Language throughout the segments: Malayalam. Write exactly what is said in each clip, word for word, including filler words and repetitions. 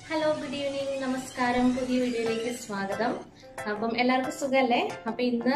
ഹലോ, ഗുഡ് ഈവനിങ്, നമസ്കാരം. പുതിയ വീഡിയോയിലേക്ക് സ്വാഗതം. അപ്പം എല്ലാവർക്കും സുഖമല്ലേ? അപ്പം ഇന്ന്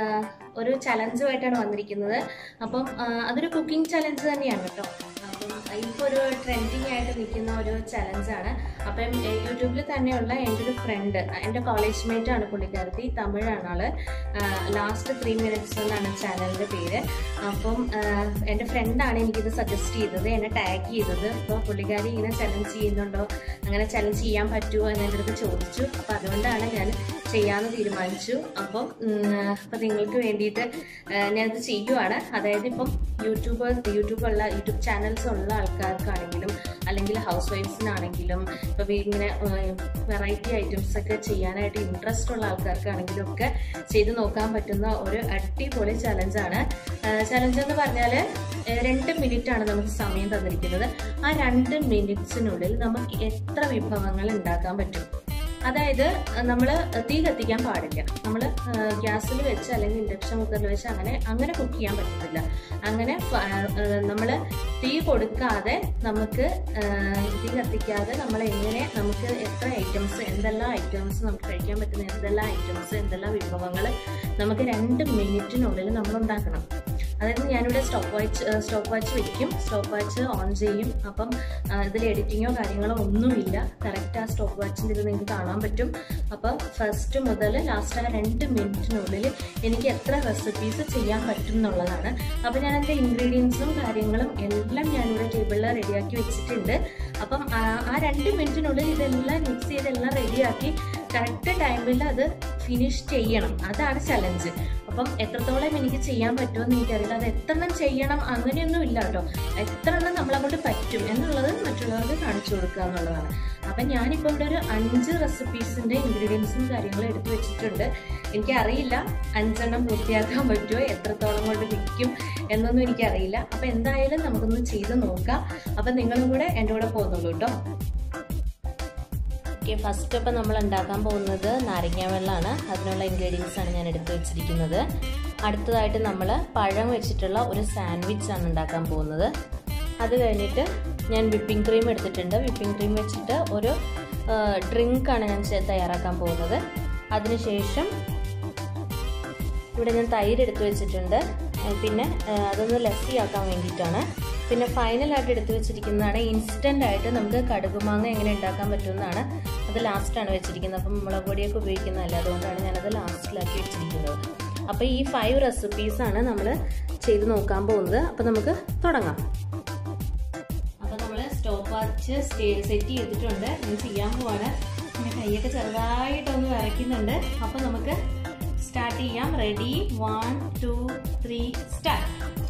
ഒരു ചലഞ്ചുമായിട്ടാണ് വന്നിരിക്കുന്നത്. അപ്പം അതൊരു കുക്കിംഗ് ചലഞ്ച് തന്നെയാണ് കേട്ടോ. അപ്പം ഇപ്പോൾ ഒരു ട്രെൻഡിങ് ആയിട്ട് നിൽക്കുന്ന ഒരു ചലഞ്ചാണ്. അപ്പം യൂട്യൂബിൽ തന്നെയുള്ള എൻ്റെ ഒരു ഫ്രണ്ട്, എൻ്റെ കോളേജ് മേറ്റ് ആണ് പുള്ളിക്കാരത്തി, തമിഴാണ് ആള്. ലാസ്റ്റ് ത്രീ മിനിറ്റ്സ് എന്നാണ് ചാനലിൻ്റെ പേര്. അപ്പം എൻ്റെ ഫ്രണ്ടാണ് എനിക്കിത് സജസ്റ്റ് ചെയ്തത്, എന്നെ ടാഗ് ചെയ്തത്. അപ്പോൾ പുള്ളിക്കാരി ഇങ്ങനെ ചലഞ്ച് ചെയ്യുന്നുണ്ടോ, അങ്ങനെ ചലഞ്ച് ചെയ്യാൻ പറ്റുമോ എന്ന് എൻ്റെ അടുത്ത് ചോദിച്ചു. അപ്പം അതുകൊണ്ടാണ് ഞാൻ ചെയ്യാമെന്ന് തീരുമാനിച്ചു. അപ്പം അപ്പം നിങ്ങൾക്ക് വേണ്ടിയിട്ട് ഞാനത് ചെയ്യുവാണ്. അതായത് ഇപ്പം യൂട്യൂബ് യൂട്യൂബുള്ള യൂട്യൂബ് ചാനൽസ് ഉള്ള ആൾക്കാർക്കാണെങ്കിലും അല്ലെങ്കിൽ ഹൗസ് വൈഫ്സിനാണെങ്കിലും ഇപ്പോൾ ഇങ്ങനെ വെറൈറ്റി ഐറ്റംസ് ഒക്കെ ചെയ്യാനായിട്ട് ഇൻട്രസ്റ്റ് ഉള്ള ആൾക്കാർക്കാണെങ്കിലും ഒക്കെ ചെയ്ത് നോക്കാൻ പറ്റുന്ന ഒരു അടിപൊളി ചലഞ്ചാണ്. ചലഞ്ച് എന്ന് പറഞ്ഞാൽ രണ്ട് മിനിറ്റാണ് നമുക്ക് സമയം തന്നിരിക്കുന്നത്. ആ രണ്ട് മിനിറ്റ്സിനുള്ളിൽ നമുക്ക് എത്ര വിഭവങ്ങൾ ഉണ്ടാക്കാൻ പറ്റും. അതായത് നമ്മൾ തീ കത്തിക്കാൻ പാടില്ല. നമ്മൾ ഗ്യാസിൽ വെച്ച് അല്ലെങ്കിൽ ഇൻഡക്ഷൻ കുക്കറിൽ വെച്ച് അങ്ങനെ അങ്ങനെ കുക്ക് ചെയ്യാൻ പറ്റത്തില്ല. അങ്ങനെ നമ്മൾ തീ കൊടുക്കാതെ നമുക്ക് തീ കത്തിക്കാതെ നമ്മൾ എങ്ങനെ നമുക്ക് എത്ര ഐറ്റംസ് എന്തെല്ലാം ഐറ്റംസ് നമുക്ക് കഴിക്കാൻ പറ്റുന്ന എന്തെല്ലാം ഐറ്റംസ് എന്തെല്ലാം വിഭവങ്ങൾ നമുക്ക് രണ്ട് മിനിറ്റിനുള്ളിൽ നമ്മൾ ഉണ്ടാക്കണം. അതായത് ഞാനിവിടെ സ്റ്റോപ്പ് വാച്ച് സ്റ്റോപ്പ് വാച്ച് വെക്കും, സ്റ്റോപ്പ് വാച്ച് ഓൺ ചെയ്യും. അപ്പം ഇതിൽ എഡിറ്റിങ്ങോ കാര്യങ്ങളോ ഒന്നുമില്ല. കറക്റ്റ് ആ സ്റ്റോപ്പ് വാച്ചിൻ്റെ ഇത് നിങ്ങൾക്ക് കാണാൻ പറ്റും. അപ്പം ഫസ്റ്റ് മുതൽ ലാസ്റ്റ് ആ രണ്ട് മിനിറ്റിനുള്ളിൽ എനിക്ക് എത്ര റെസിപ്പീസ് ചെയ്യാൻ പറ്റും എന്നുള്ളതാണ്. അപ്പം ഞാൻ എൻ്റെ ഇൻഗ്രീഡിയൻസും കാര്യങ്ങളും എല്ലാം ഞാനിവിടെ ടേബിളിൽ റെഡിയാക്കി വെച്ചിട്ടുണ്ട്. അപ്പം ആ രണ്ട് മിനിറ്റിനുള്ളിൽ ഇതെല്ലാം മിക്സ് ചെയ്തെല്ലാം റെഡിയാക്കി കറക്റ്റ് ടൈമിൽ അത് ഫിനിഷ് ചെയ്യണം. അതാണ് ചലഞ്ച്. അപ്പം എത്രത്തോളം എനിക്ക് ചെയ്യാൻ പറ്റുമെന്ന് എനിക്കറിയില്ല. അത് എത്ര എണ്ണം ചെയ്യണം അങ്ങനെയൊന്നും ഇല്ല കേട്ടോ. എത്ര എണ്ണം നമ്മളെക്കൊണ്ട് പറ്റും എന്നുള്ളത് മറ്റുള്ളവർക്ക് കാണിച്ചു കൊടുക്കുക എന്നുള്ളതാണ്. അപ്പം ഞാനിപ്പോൾ ഇവിടെ ഒരു അഞ്ച് റെസിപ്പീസിൻ്റെ ഇൻഗ്രീഡിയൻസും കാര്യങ്ങളും എടുത്തു വെച്ചിട്ടുണ്ട്. എനിക്കറിയില്ല അഞ്ചെണ്ണം പൂർത്തിയാക്കാൻ പറ്റുമോ, എത്രത്തോളം കൊണ്ട് വിൽക്കും എന്നൊന്നും എനിക്കറിയില്ല. അപ്പം എന്തായാലും നമുക്കൊന്ന് ചെയ്ത് നോക്കാം. അപ്പം നിങ്ങളും കൂടെ എൻ്റെ കൂടെ പോകുന്നുള്ളൂ കേട്ടോ. ഓക്കെ, ഫസ്റ്റ് അപ്പം നമ്മൾ ഉണ്ടാക്കാൻ പോകുന്നത് നാരങ്ങ വെള്ളമാണ്. അതിനുള്ള ഇൻഗ്രീഡിയൻസ് ആണ് ഞാൻ എടുത്തു വെച്ചിരിക്കുന്നത്. അടുത്തതായിട്ട് നമ്മൾ പഴം വെച്ചിട്ടുള്ള ഒരു സാൻഡ്വിച്ച് ആണ് ഉണ്ടാക്കാൻ പോകുന്നത്. അത് കഴിഞ്ഞിട്ട് ഞാൻ വിപ്പിംഗ് ക്രീം എടുത്തിട്ടുണ്ട്. വിപ്പിംഗ് ക്രീം വെച്ചിട്ട് ഒരു ഡ്രിങ്കാണ് ഞാൻ തയ്യാറാക്കാൻ പോകുന്നത്. അതിനുശേഷം ഇവിടെ ഞാൻ തൈര് എടുത്തു വെച്ചിട്ടുണ്ട്. പിന്നെ അതൊന്ന് ലസ്സിയാക്കാൻ വേണ്ടിയിട്ടാണ്. പിന്നെ ഫൈനലായിട്ട് എടുത്തു വെച്ചിരിക്കുന്നതാണ് ഇൻസ്റ്റൻ്റ് ആയിട്ട് നമുക്ക് കടുകുമാങ്ങ എങ്ങനെ ഉണ്ടാക്കാൻ പറ്റുമെന്നാണ്. അത് ലാസ്റ്റാണ് വെച്ചിരിക്കുന്നത്. അപ്പം മുളക് പൊടിയൊക്കെ ഉപയോഗിക്കുന്നതല്ല, അതുകൊണ്ടാണ് ഞാനത് ലാസ്റ്റിലാക്കി വെച്ചിരിക്കുന്നത്. അപ്പോൾ ഈ ഫൈവ് റെസിപ്പീസാണ് നമ്മൾ ചെയ്ത് നോക്കാൻ പോകുന്നത്. അപ്പോൾ നമുക്ക് തുടങ്ങാം. അപ്പോൾ നമ്മൾ സ്റ്റോപ്പ് വാച്ച് സെറ്റ് ചെയ്തിട്ടുണ്ട്. ഞാൻ ചെയ്യാൻ പോവാണ്. പിന്നെ കൈയൊക്കെ ചെറുതായിട്ടൊന്ന് വരയ്ക്കുന്നുണ്ട്. അപ്പോൾ നമുക്ക് സ്റ്റാർട്ട് ചെയ്യാം. Ready, one two three start.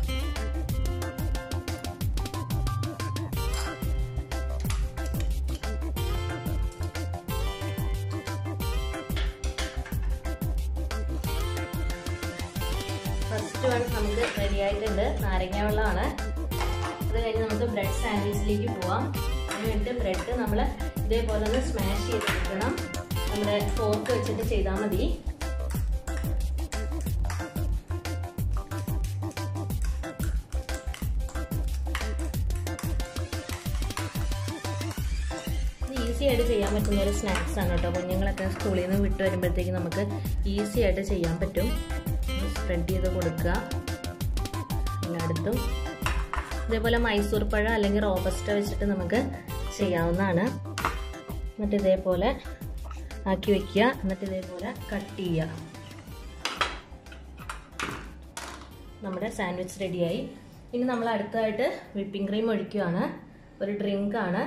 First one നമുക്ക് റെഡി ആയിട്ടുണ്ട്. നാരങ്ങ വെള്ളമാണ്. അത് കഴിഞ്ഞ് നമുക്ക് ബ്രെഡ് സാൻഡ്വിച്ചിലേക്ക് പോവാം. അതിന് വേണ്ടിയിട്ട് ബ്രെഡ് നമ്മൾ ഇതേപോലെ ഒന്ന് സ്മാഷ് ചെയ്തെടുക്കണം. നമ്മുടെ ഫോർക്ക് വെച്ചിട്ട് ചെയ്താൽ മതി. ഈസി ആയിട്ട് ചെയ്യാൻ പറ്റുന്ന ഒരു സ്നാക്സ് ആണ് കേട്ടോ. കുഞ്ഞുങ്ങളൊക്കെ സ്കൂളിൽ നിന്ന് വിട്ട് വരുമ്പോഴത്തേക്ക് നമുക്ക് ഈസി ആയിട്ട് ചെയ്യാൻ പറ്റും. സ്പ്രെഡ് ചെയ്ത് കൊടുക്കുക എല്ലായിടത്തും. ഇതേപോലെ മൈസൂർ പഴം അല്ലെങ്കിൽ റോബസ്റ്റ വെച്ചിട്ട് നമുക്ക് ചെയ്യാവുന്നതാണ്. എന്നിട്ട് ഇതേപോലെ ആക്കി വെക്കുക. എന്നിട്ട് ഇതേപോലെ കട്ട് ചെയ്യുക. നമ്മുടെ സാൻഡ്വിച്ച് റെഡിയായി. ഇനി നമ്മൾ അടുത്തതായിട്ട് വിപ്പിംഗ് ക്രീം ഒഴിക്കുകയാണ്. ഒരു ഡ്രിങ്കാണ്.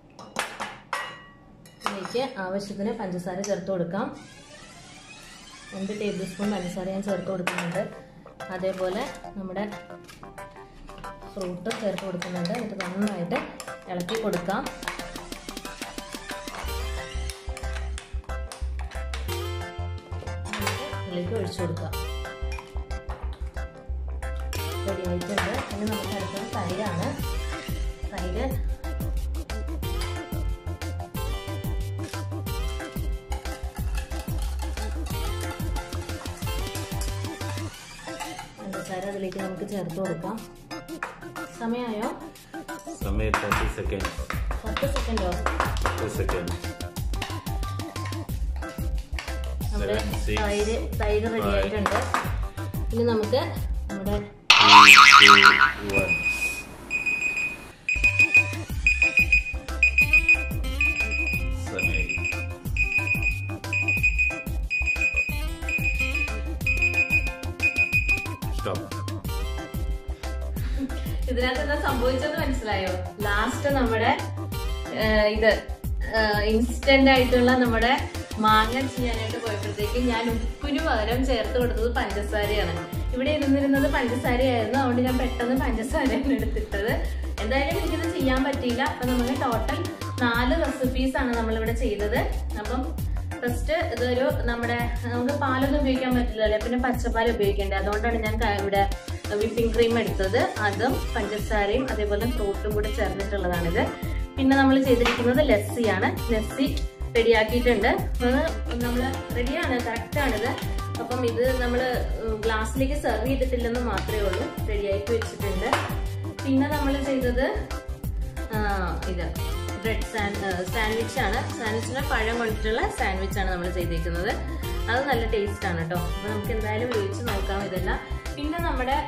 ഇതിലേക്ക് ആവശ്യത്തിന് പഞ്ചസാര ചേർത്ത് കൊടുക്കാം. രണ്ട് ടേബിൾ സ്പൂൺ പഞ്ചസാര ഞാൻ ചേർത്ത് കൊടുക്കുന്നുണ്ട്. അതേപോലെ നമ്മുടെ ഫ്രൂട്ട് ചേർത്ത് കൊടുക്കുന്നുണ്ട്. എന്നിട്ട് നന്നായിട്ട് ഇളക്കി കൊടുക്കാം. ഇതിലേക്ക് ഒഴിച്ചു കൊടുക്കാം. റെഡി ആയിട്ടുണ്ട്. ഇനി നമുക്ക് അടുത്തത് തൈരാണ്. തൈര് അതിലേക്ക് നമുക്ക് ചേർത്ത് കൊടുക്കാം. സമയമായോ? സമയം പത്ത് സെക്കൻഡ്. പത്ത് സെക്കൻഡോ? thirty seconds. നമ്മുടെ തൈര് തൈര് റെഡി ആയിട്ടുണ്ട്. ഇനി നമുക്ക് നമ്മുടെ ഇതിനകത്ത് എന്താ സംഭവിച്ചെന്ന് മനസ്സിലായോ? ലാസ്റ്റ് നമ്മുടെ ഇത് ഇൻസ്റ്റന്റ് ആയിട്ടുള്ള നമ്മുടെ മാങ്ങ ചെയ്യാനായിട്ട് പോയപ്പോഴത്തേക്ക് ഞാൻ ഉപ്പിന് പകരം ചേർത്ത് കൊടുത്തത് പഞ്ചസാരയാണ്. ഇവിടെ ഇരുന്നിരുന്നത് പഞ്ചസാരയായിരുന്നു, അതുകൊണ്ട് ഞാൻ പെട്ടെന്ന് പഞ്ചസാരയാണ് എടുത്തിട്ടത്. എന്തായാലും എനിക്കിത് ചെയ്യാൻ പറ്റിയില്ല. അപ്പൊ നമുക്ക് ടോട്ടൽ നാല് റെസിപ്പീസ് ആണ് നമ്മളിവിടെ ചെയ്തത്. അപ്പം ഫസ്റ്റ് ഇതൊരു നമ്മുടെ നമുക്ക് പാലൊന്നും ഉപയോഗിക്കാൻ പറ്റില്ലല്ലേ, പിന്നെ പച്ചപ്പാൽ ഉപയോഗിക്കേണ്ടത്. അതുകൊണ്ടാണ് ഞാൻ ഇവിടെ വിപ്പിംഗ് ക്രീം എടുത്തത്. അതും പഞ്ചസാരയും അതേപോലെ ഫ്രൂട്ടും കൂടെ ചേർന്നിട്ടുള്ളതാണിത്. പിന്നെ നമ്മൾ ചെയ്തിരിക്കുന്നത് ലസ്സിയാണ്. ലസ്സി റെഡിയാക്കിയിട്ടുണ്ട്. നമ്മൾ റെഡിയാണ്, കറക്റ്റാണിത്. അപ്പം ഇത് നമ്മൾ ഗ്ലാസ്സിലേക്ക് സെർവ് ചെയ്തിട്ടില്ലെന്ന് മാത്രമേ ഉള്ളൂ, റെഡിയാക്കി വെച്ചിട്ടുണ്ട്. പിന്നെ നമ്മൾ ചെയ്തത് ഇത് ബ്രെഡ് സാൻഡ്വിച്ച് ആണ്. സാൻഡ്വിച്ചിന് പഴം കൊണ്ടിട്ടുള്ള സാൻഡ്വിച്ച് ആണ് നമ്മൾ ചെയ്തിരിക്കുന്നത്. അത് നല്ല ടേസ്റ്റ് ആണ് കേട്ടോ. അപ്പൊ നമുക്ക് എന്തായാലും ഉപയോഗിച്ച് നോക്കാം ഇതെല്ലാം. പിന്നെ നമ്മുടെ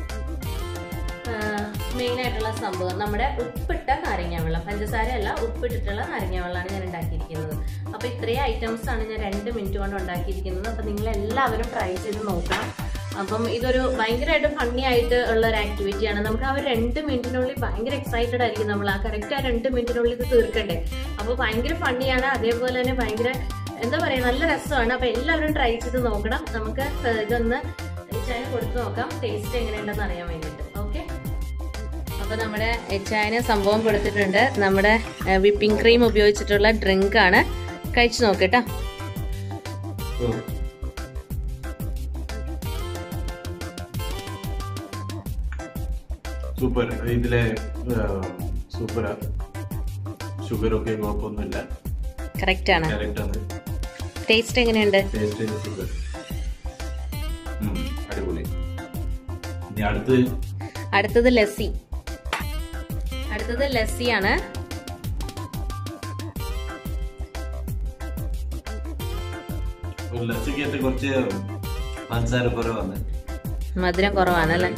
മെയിൻ ആയിട്ടുള്ള സംഭവം നമ്മുടെ ഉപ്പിട്ട നാരങ്ങ വെള്ളം, പഞ്ചസാര അല്ല ഉപ്പിട്ടിട്ടുള്ള നാരങ്ങ വെള്ളമാണ് ഞാൻ ഉണ്ടാക്കിയിരിക്കുന്നത്. അപ്പൊ ഇത്രയും ഐറ്റംസ് ആണ് ഞാൻ രണ്ട് മിനിറ്റ് കൊണ്ട് ഉണ്ടാക്കിയിരിക്കുന്നത്. അപ്പൊ നിങ്ങൾ എല്ലാവരും ട്രൈ ചെയ്ത് നോക്കണം. അപ്പം ഇതൊരു ഭയങ്കരമായിട്ട് ഫണ്ണി ആയിട്ട് ഉള്ള ഒരു ആക്ടിവിറ്റിയാണ്. നമുക്ക് ആ ഒരു രണ്ട് മിനിറ്റിനുള്ളിൽ ഭയങ്കര എക്സൈറ്റഡ് ആയിരിക്കും നമ്മൾ. ആ കറക്റ്റ് ആ രണ്ട് മിനിറ്റിനുള്ളിൽ ഇത് തീർക്കണ്ടേ. അപ്പോൾ ഭയങ്കര ഫണ്ണിയാണ്, അതേപോലെ തന്നെ ഭയങ്കര എന്താ പറയുക നല്ല രസമാണ്. അപ്പൊ എല്ലാവരും ട്രൈ ചെയ്ത് നോക്കണം. നമുക്ക് ഇതൊന്ന് എച്ചായന് കൊടുത്തു നോക്കാം, ടേസ്റ്റ് എങ്ങനെയുണ്ടെന്ന് അറിയാൻ വേണ്ടിയിട്ട്. ഓക്കെ, അപ്പൊ നമ്മുടെ എച്ചായന് സംഭവം കൊടുത്തിട്ടുണ്ട്. നമ്മുടെ വിപ്പിംഗ് ക്രീം ഉപയോഗിച്ചിട്ടുള്ള ഡ്രിങ്ക് ആണ്. കഴിച്ചു നോക്കട്ടോ. സൂപ്പർ. ഇതിലെ സൂപ്പർ, ഷുഗർ ഒക്കെ കുഴപ്പമൊന്നുമില്ല. കറക്റ്റ് ആണ്. കറക്റ്റ് ആണ്. ടേസ്റ്റ് എങ്ങനെയുണ്ട്? ടേസ്റ്റ് സൂപ്പർ, അടിപൊളി. ഇനി അടുത്ത് അടുത്തത് ലസ്സി. അടുത്തത് ലസ്സിയാണ്. ലസ്സിക്കകത്ത് കുറച്ച് പഞ്ചസാര കുറവാണ്, മധുരം കുറവാണല്ലേ.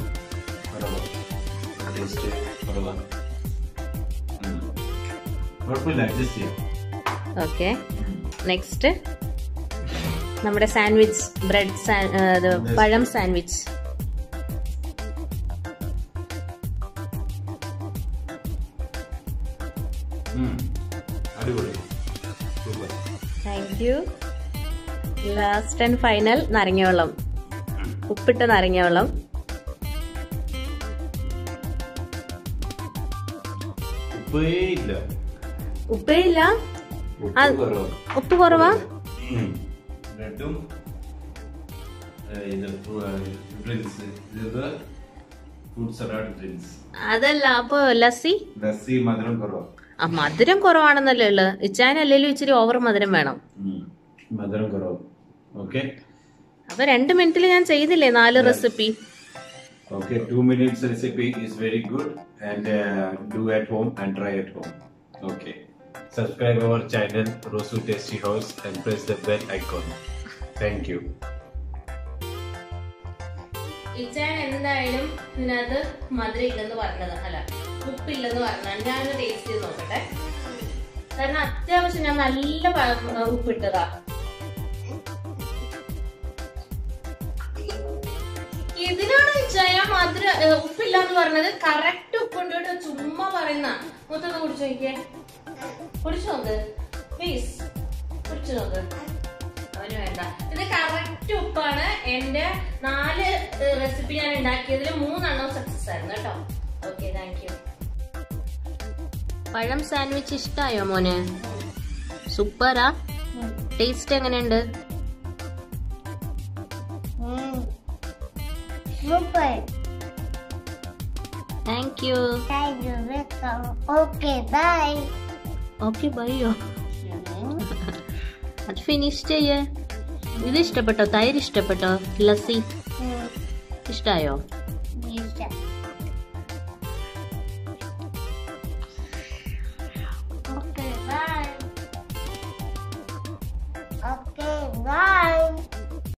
ഓക്കെ, നെക്സ്റ്റ് നമ്മുടെ സാൻഡ്വിച്ച്, ബ്രെഡ് പഴം sandwich. Thank you. Last and final നാരങ്ങ വെള്ളം, ഉപ്പിട്ട നാരങ്ങ വെള്ളം. ഉപ്പേ ഇല്ല, ഉപ്പ് കുറവാ. അതല്ല, അപ്പൊ ലസ്സി ലസ്സി മധുരം കുറവാ. ആ മധുരം കുറവാണെന്നല്ലേ ഉള്ളത്. ഇച്ചാനല്ലേലും ഇച്ചിരി ഓവർ മധുരം വേണം. മധുരം കുറവ്. ഓക്കെ, അപ്പൊ രണ്ട് മിനിറ്റിൽ ഞാൻ ചെയ്തില്ലേ നാല് recipe. Okay, two minutes recipe is very good, and uh, do at home and try at home. Okay, subscribe our channel Rosu Tasty House and press the bell icon. Thank you. ഇച്ചാൻ എന്തായാലും ഇതിനകത്ത് മധുരം ഇല്ലെന്ന് പറഞ്ഞത്, അല്ല ഉപ്പില്ലെന്ന് പറഞ്ഞാൽ ഞാനൊന്ന് ടേസ്റ്റ് ചെയ്ത് നോക്കട്ടെ. കാരണം അത്യാവശ്യം ഞാൻ നല്ല ഉപ്പിട്ടതാ. ഇതിനാണ് ചായ മധുര ഉപ്പില്ലാന്ന് പറഞ്ഞത്. കറക്റ്റ് ഉപ്പുണ്ട് കേട്ടോ, ചുമ്മാ പറയുന്ന. മൊത്തം കുടിച്ചു നോക്കിയേ, കുടിച്ചു നോക്ക് പ്ലീസ്, കുടിച്ചു നോക്ക്. അവന് വേണ്ട. ഇത് കറക്റ്റ് ഉപ്പാണ്. എന്റെ നാല് റെസിപ്പി ഞാൻ ഉണ്ടാക്കിയതിൽ മൂന്നെണ്ണം സക്സസ് ആയിരുന്നു കേട്ടോ. Okay, thank you. പഴം സാൻഡ്വിച്ച് ഇഷ്ടായോ മോനെ? സൂപ്പറാ. ടേസ്റ്റ് എങ്ങനെയുണ്ട്? Super. Thank you. Thank you. Welcome. Okay, bye. Okay, bye. അത് ഫിനിഷ് ചെയ്യേ. ഇത് ഇഷ്ടപ്പെട്ടോ? തൈര് ഇഷ്ടപ്പെട്ടോ? ലസ്സി ഇഷ്ടായോ? Okay, bye. Okay.